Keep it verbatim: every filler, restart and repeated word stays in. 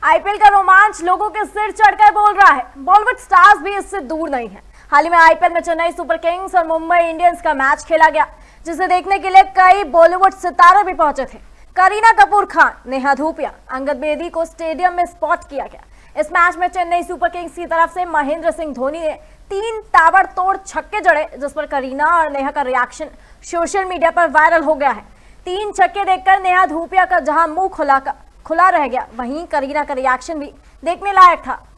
IPL का रोमांच लोगों के सिर चढ़कर बोल रहा है। बॉलीवुड स्टार्स भी इससे दूर नहीं है। हाल ही में आईपीएल में चेन्नई सुपर किंग्स और मुंबई इंडियंस का मैच खेला गया, जिसे देखने के लिए कई बॉलीवुड सितारे भी पहुंचे थे। करीना कपूर खान, नेहा धूपिया, अंगद बेदी को स्टेडियम में स्पॉट किया गया। इस मैच में चेन्नई सुपर किंग्स की तरफ से महेंद्र सिंह धोनी ने तीन ताबड़तोड़ छक्के जड़े, जिस पर करीना और नेहा का रिएक्शन सोशल मीडिया पर वायरल हो गया है। तीन छक्के देखकर नेहा धूपिया का जहां मुंह खुला खुला रह गया, वहीं करीना का रिएक्शन भी देखने लायक था।